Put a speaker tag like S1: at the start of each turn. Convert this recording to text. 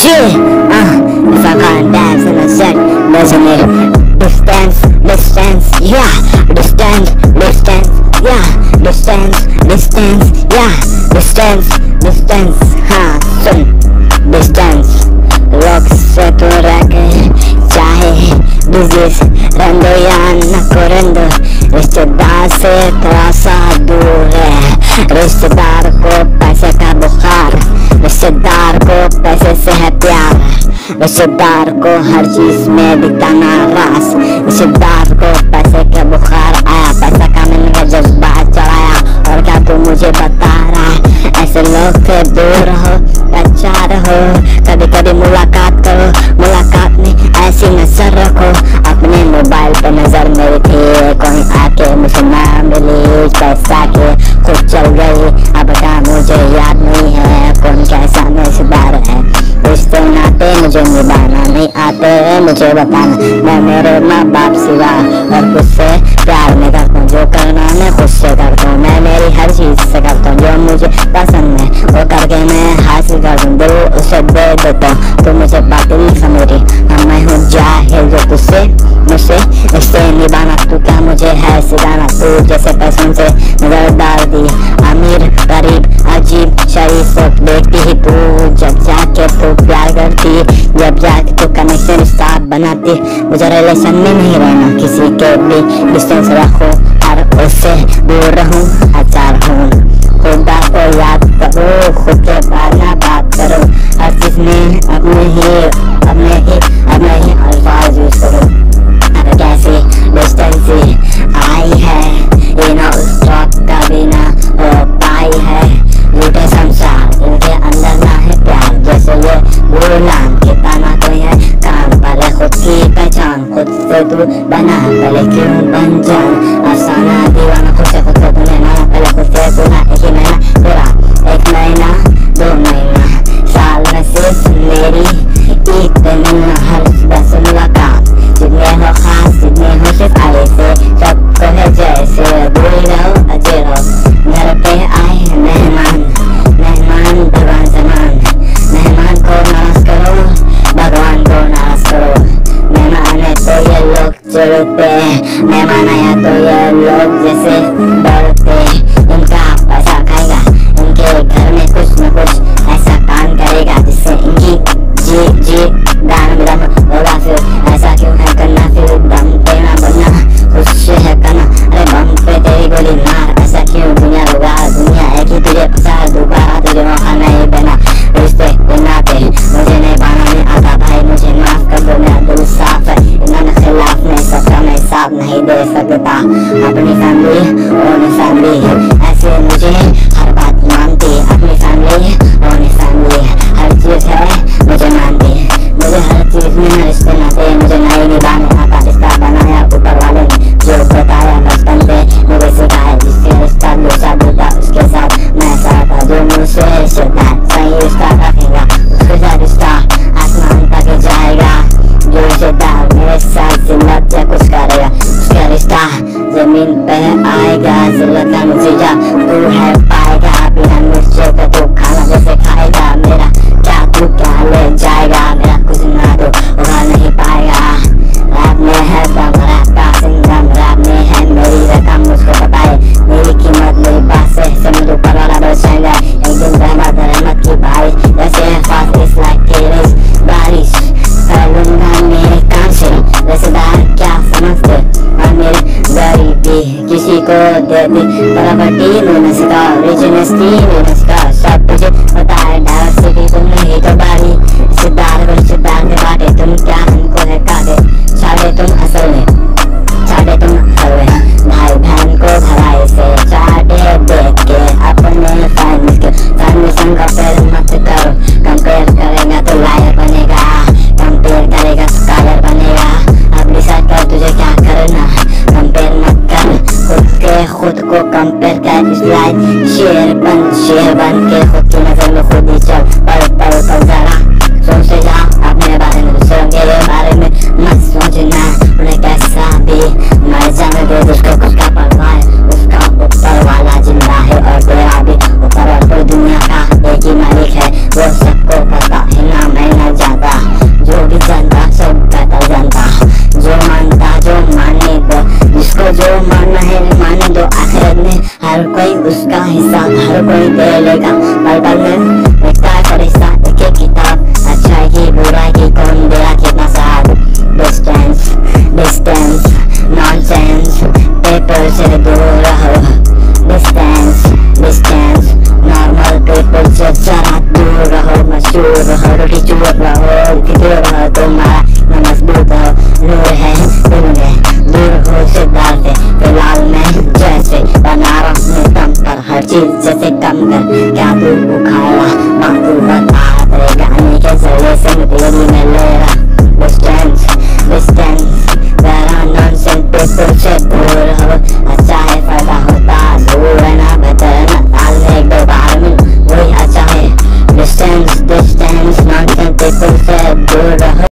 S1: If I can't dance in a set, doesn't it? Distance, yeah. Distance, yeah. Distance, हाँ सुन. Distance, लोग से तो रह गए, चाहे बिजनेस रंदो या न करंदो, रिश्तेदार से थोड़ा सा दूर है. रिश्तेदार को पैसे का बुखार, रिश्तेदार को पैसे से है प्यार, रिश्तेदार को हर चीज में दिखता नाराज, रिश्तेदार को पैसे का बुखार आया, पैसा कमाने का जज्बा चढ़ाया. और क्या तू मुझे बता रहा है? ऐसे लोग से दूर रहो, अच्छा रहो, कभी कभी मुलाकात करो, मुलाकात में ऐसी नजर रखो. अपने मोबाइल पे नजर मेरी थी, कोई आके मुझे ना मिली, पैसा के खुद चल गई. अब क्या मुझे याद नहीं है कौन कैसा रिश्तेदार है. रिश्ते नाते मुझे निभाना नहीं आते, मुझे बताना. मैं मेरे माँ बाप सिवा और खुद से प्यार में करता हूँ, जो करना मैं खुद से करता हूँ. मैं मेरी हर चीज से करता हूँ, जो मुझे पसंद है वो करके मैं हासिल कर दूँ, दिल उसे दे देता हूँ. तो मुझे बातें नहीं समझ रही, मैं हूँ जाहिल जो तुझसे मुझसे रिश्ते निभाना. तू क्या मुझे है सिखाना? तू जैसे पैसों से नजर डाल दी, अमीर गरीब अजीब शरीफ सब देखती ही तू. जब जाके तू प्यार करती, जब जाके तू कनेक्शन रिश्ता बनाती. मुझे रिलेशन में नहीं रहना, किसी के भी डिस्टेंस रखो और उससे दूर रहूं. अच्छा रहूं, खुदा को याद करो, खुद के बारे में बात करो. हर चीज में अपने ही अल्फाज यूज करो. अब कैसी डिस्टेंस आई है, ये ना उस ट्रक कभी ना हो पाई है. झूठे संसार इनके अंदर ना है प्यार, जैसे ये गुलाम कितना ना कोई है काम. पहले खुद की पहचान खुद से तू बना, पहले क्यों बन जान. अफसाना दीवाना खुद से तूने ना, पहले खुद से तू ना. एक ही महीना तेरा, 1 महीना 2 महीना, साल में सिर्फ मेरी ईद पे मिलना, हर बस मुलाकात. जितने हो खास जितने हो सिर्फ आए से, सबको है जैसे दूर रहो अच्छे रहो. घर पे आए मेहमान, भगवान समान. मेहमान को नाराज करो, भगवान को नाराज करो. मेहमान है तो ये लोग चिढ़ते, मेहमान आया तो ये लोग जैसे डरते. इनका पैसा खाएगा, इनके घर में कुछ न कुछ ऐसा काम करेगा जिससे इनकी जी दान दम होगा. फिर ऐसा क्यों है करना, फिर दम देना बनना, खुश है करना. अरे बम पे तेरी गोली मार, ऐसा क्यों दुनिया होगा. दुनिया है कि तुझे पसार, दोबारा तुझे मौका नहीं देना. रिश्ते नाते मुझे नहीं बनाने आता भाई, मुझे माफ कर दो, मेरा दिल साफ है. इन्होंने खिलाफ नहीं सबका मैं साथ नहीं दे सकता. अपनी फैमिली ऐसे मुझे हर बात मानती. अपनी फैमिली हर चीज है मुझे मानती. मुझे हर चीज में रिश्ते नाते मुझे नहीं निभाने आता. रिश्ता बनाया ऊपर वाले ने, जो बताया बचपन पे मुझे सिखाया. जिससे रिश्ता दूसरा दूसरा उसके साथ मैं साथ, जो मुझसे रिश्तेदार सही रिश्ता रखेगा उसके साथ रिश्ता आसमान तक जाएगा. जो रिश्तेदार मेरे साथ जिल्लत या कुछ करेगा उसका रिश्ता जमीन पे आएगा. जिल्लत का नतीजा तू है पाएगा, बिना मिर्चे का तू खाना जैसे खाएगा. मेरा क्या तू क्या ले जाएगा, मेरा कुछ ना तो उड़ा नहीं पाएगा. रात में है दम, रात का सिंगम, रात में है मेरी रकम. मुझको पता है मेरी कीमत मेरी बात से समझ ऊपर वाला बचाएगा. एक दिन रहमत की बारिश जैसे फासिस लाइक तेरिस बारिश करूंगा मेरे काम से. रिश्तेदार क्या समझते और मेरी गरीबी किसी को देती. प्रॉपर्टी मैंने सिखा, रिचनेसटी मैंने सिखा, सब कुछ पता है. डायवर्सिटी तुमने ही तो बारी. रिश्तेदार को रिश्तेदार के बाटे, तुम क्या हमको है काटे. छाड़े तुम असल में भाई बहन को भलाई से चाटे देख के. अपने फैमिली संग कंपेयर मत करो. कंपेयर करेगा तो लायर बनेगा, कंपेयर करेगा तो कायर बनेगा. अब डिसाइड कर तुझे क्या करना. कंपेयर मत कर, खुद को कंपेयर कर. इस लाइफ शेर बन के खुद की हिस्सा हर कोई दे लेगा, पल पल में मिटता है फरिश्ता एक एक किताब, अच्छाई की बुराई की कौन देगा कितना साथ। डिस्टेंस डिस्टेंस नॉनसेंस, पेपर से दूर रहो। डिस्टेंस डिस्टेंस नॉर्मल पीपल से जरा दूर रहो। मशहूर रहो, रोटी चूर रहो, दूर रहो, तुम्हारा न मजबूत हो। नूर है दिल में, दूर हो सिद्धार्थ से, फिलहाल में जैसे बना रहा हूँ दम पर, हर चीज जैसे कम कर। क्या तू उखाड़ा बात तू बता, तेरे गाने के जरिए से तेरी में ले रहा। डिस्टेंस डिस्टेंस जरा नॉनसेंस पीपल से दूर हो। अच्छा है फायदा होता, दूर है ना बेहतर है ना, साल में एक दो बार मिल वही अच्छा है। डिस्टेंस डिस्टेंस नॉनसेंस पीपल से दूर रहो।